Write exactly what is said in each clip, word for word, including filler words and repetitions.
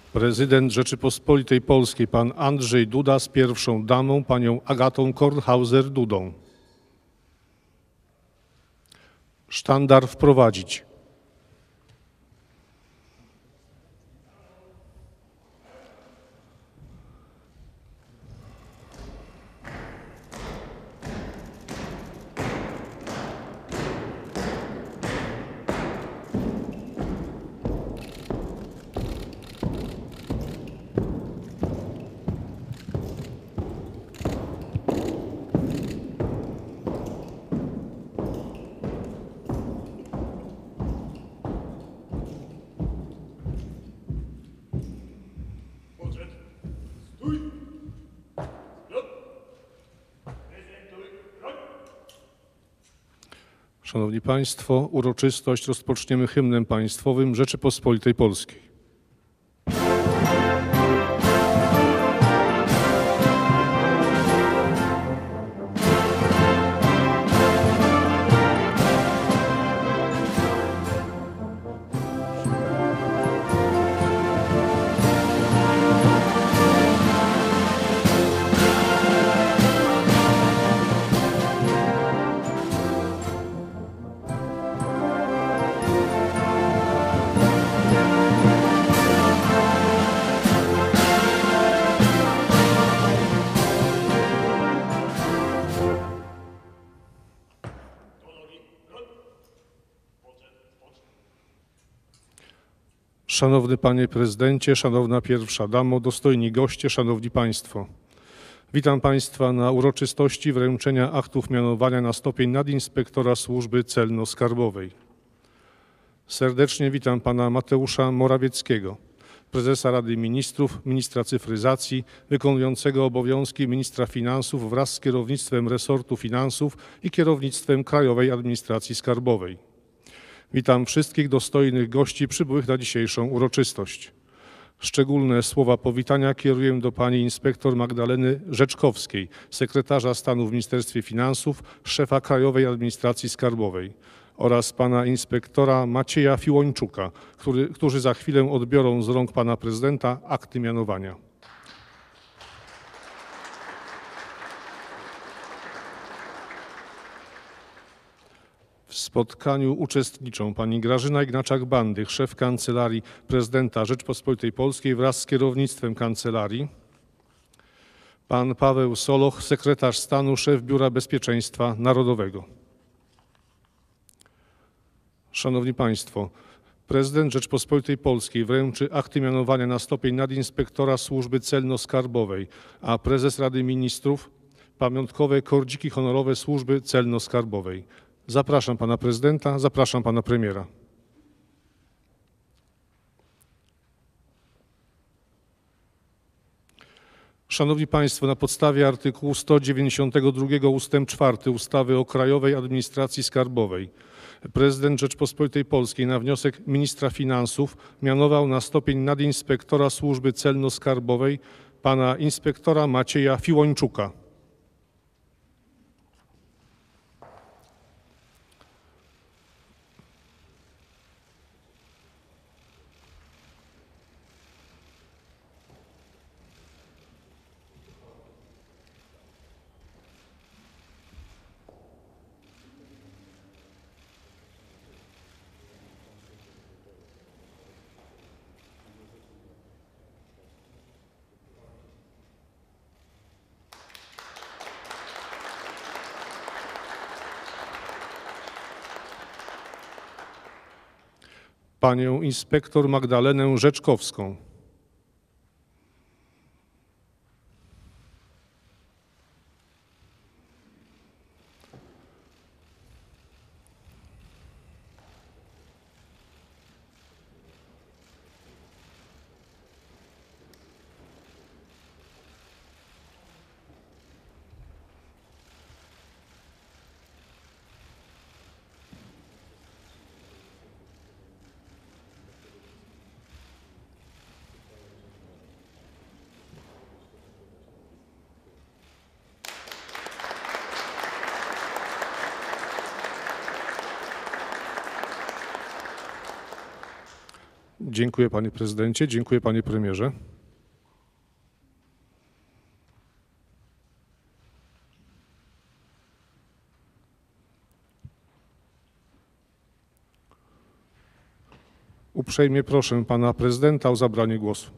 Prezydent Rzeczypospolitej Polskiej pan Andrzej Duda z pierwszą damą panią Agatą Kornhauser-Dudą. Sztandar wprowadzić. Szanowni Państwo, uroczystość rozpoczniemy hymnem państwowym Rzeczypospolitej Polskiej. Szanowny Panie Prezydencie, Szanowna Pierwsza Damo, dostojni goście, Szanowni Państwo. Witam Państwa na uroczystości wręczenia aktów mianowania na stopień nadinspektora Służby Celno-Skarbowej. Serdecznie witam Pana Mateusza Morawieckiego, Prezesa Rady Ministrów, Ministra Cyfryzacji, wykonującego obowiązki Ministra Finansów wraz z kierownictwem resortu finansów i kierownictwem Krajowej Administracji Skarbowej. Witam wszystkich dostojnych gości przybyłych na dzisiejszą uroczystość. Szczególne słowa powitania kieruję do pani inspektor Magdaleny Rzeczkowskiej, sekretarza stanu w Ministerstwie Finansów, szefa Krajowej Administracji Skarbowej oraz pana inspektora Macieja Fiłończuka, który, którzy za chwilę odbiorą z rąk pana prezydenta akty mianowania. W spotkaniu uczestniczą pani Grażyna Ignaczak-Bandych, szef Kancelarii Prezydenta Rzeczypospolitej Polskiej wraz z kierownictwem kancelarii, pan Paweł Soloch, sekretarz stanu, szef Biura Bezpieczeństwa Narodowego. Szanowni Państwo, prezydent Rzeczypospolitej Polskiej wręczy akty mianowania na stopień nadinspektora Służby Celno-Skarbowej, a prezes Rady Ministrów pamiątkowe kordziki honorowe Służby Celno-Skarbowej. Zapraszam pana prezydenta, zapraszam pana premiera. Szanowni Państwo, na podstawie artykułu sto dziewięćdziesiątego drugiego ustęp czwarty ustawy o Krajowej Administracji Skarbowej prezydent Rzeczypospolitej Polskiej na wniosek ministra finansów mianował na stopień nadinspektora Służby Celno-Skarbowej pana inspektora Macieja Fiłończuka. Panią inspektor Magdalenę Rzeczkowską. Dziękuję panie prezydencie, dziękuję panie premierze. Uprzejmie proszę pana prezydenta o zabranie głosu.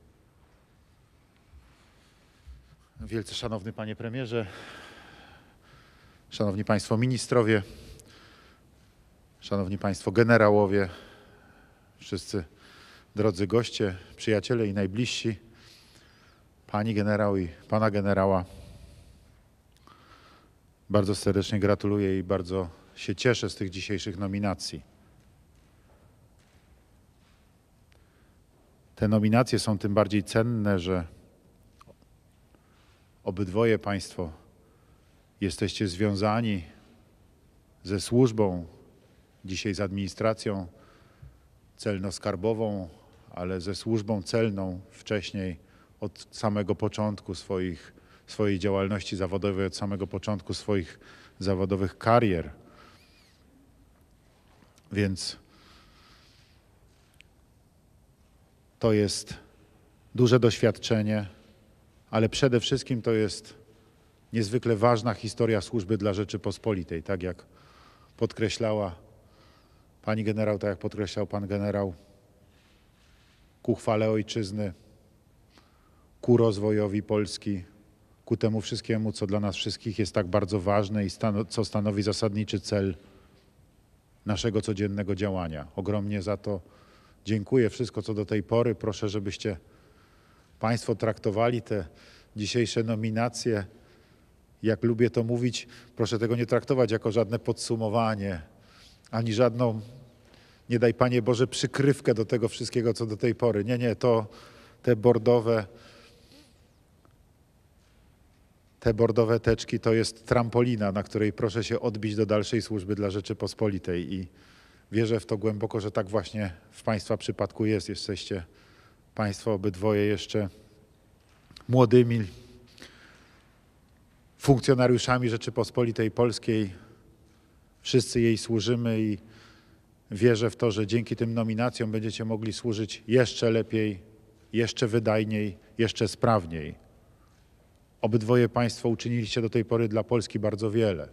Wielce szanowny panie premierze, szanowni państwo ministrowie, szanowni państwo generałowie, wszyscy drodzy goście, przyjaciele i najbliżsi, pani generał i pana generała. Bardzo serdecznie gratuluję i bardzo się cieszę z tych dzisiejszych nominacji. Te nominacje są tym bardziej cenne, że obydwoje państwo jesteście związani ze służbą, dzisiaj z administracją celno-skarbową, ale ze służbą celną wcześniej od samego początku swoich, swojej działalności zawodowej, od samego początku swoich zawodowych karier. Więc to jest duże doświadczenie, ale przede wszystkim to jest niezwykle ważna historia służby dla Rzeczypospolitej, tak jak podkreślała pani generał, tak jak podkreślał pan generał, ku chwale ojczyzny, ku rozwojowi Polski, ku temu wszystkiemu, co dla nas wszystkich jest tak bardzo ważne i stano, co stanowi zasadniczy cel naszego codziennego działania. Ogromnie za to dziękuję. Wszystko, co do tej pory, proszę, żebyście państwo traktowali te dzisiejsze nominacje, jak lubię to mówić, proszę tego nie traktować jako żadne podsumowanie, ani żadną, nie daj Panie Boże, przykrywkę do tego wszystkiego, co do tej pory. Nie, nie, to te bordowe, te bordowe teczki to jest trampolina, na której proszę się odbić do dalszej służby dla Rzeczypospolitej i wierzę w to głęboko, że tak właśnie w Państwa przypadku jest. Jesteście Państwo obydwoje jeszcze młodymi funkcjonariuszami Rzeczypospolitej Polskiej. Wszyscy jej służymy i wierzę w to, że dzięki tym nominacjom będziecie mogli służyć jeszcze lepiej, jeszcze wydajniej, jeszcze sprawniej. Obydwoje państwo uczyniliście do tej pory dla Polski bardzo wiele.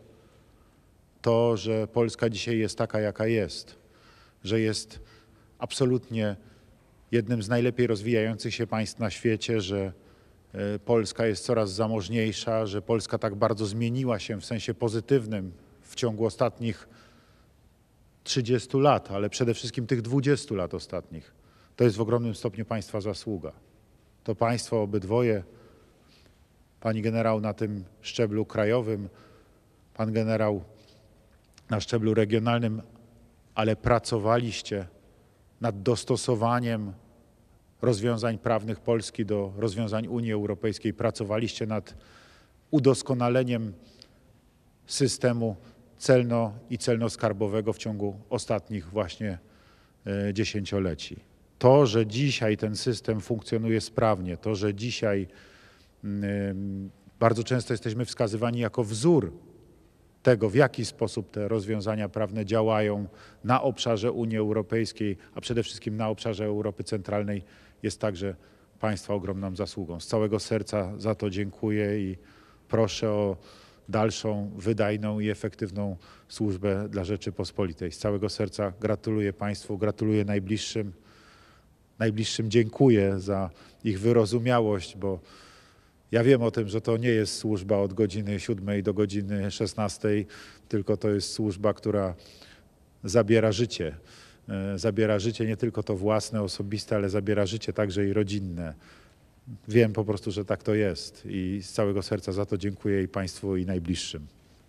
To, że Polska dzisiaj jest taka, jaka jest, że jest absolutnie jednym z najlepiej rozwijających się państw na świecie, że Polska jest coraz zamożniejsza, że Polska tak bardzo zmieniła się w sensie pozytywnym w ciągu ostatnich trzydziestu lat, ale przede wszystkim tych dwudziestu lat ostatnich. To jest w ogromnym stopniu państwa zasługa. To państwo obydwoje, pani generał na tym szczeblu krajowym, pan generał na szczeblu regionalnym, ale pracowaliście nad dostosowaniem rozwiązań prawnych Polski do rozwiązań Unii Europejskiej. Pracowaliście nad udoskonaleniem systemu celno- i celno-skarbowego w ciągu ostatnich właśnie e, dziesięcioleci. To, że dzisiaj ten system funkcjonuje sprawnie, to, że dzisiaj y, bardzo często jesteśmy wskazywani jako wzór tego, w jaki sposób te rozwiązania prawne działają na obszarze Unii Europejskiej, a przede wszystkim na obszarze Europy Centralnej, jest także państwa ogromną zasługą. Z całego serca za to dziękuję i proszę o dalszą, wydajną i efektywną służbę dla Rzeczypospolitej. Z całego serca gratuluję państwu, gratuluję najbliższym. Najbliższym dziękuję za ich wyrozumiałość, bo ja wiem o tym, że to nie jest służba od godziny siódmej do godziny szesnastej, tylko to jest służba, która zabiera życie. Zabiera życie nie tylko to własne, osobiste, ale zabiera życie także i rodzinne. Wiem po prostu, że tak to jest i z całego serca za to dziękuję i państwu, i najbliższym.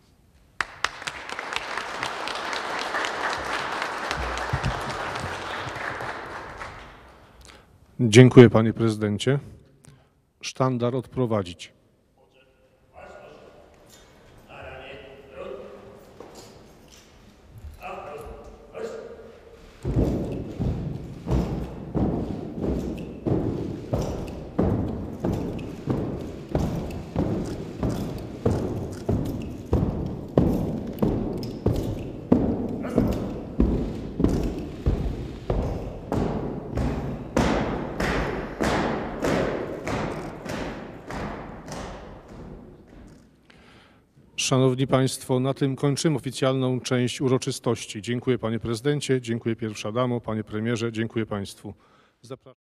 Dziękuję panie prezydencie. Sztandar odprowadzić. Szanowni Państwo, na tym kończymy oficjalną część uroczystości. Dziękuję Panie Prezydencie, dziękuję Pierwsza Damo, Panie Premierze, dziękuję Państwu. Zapraszam.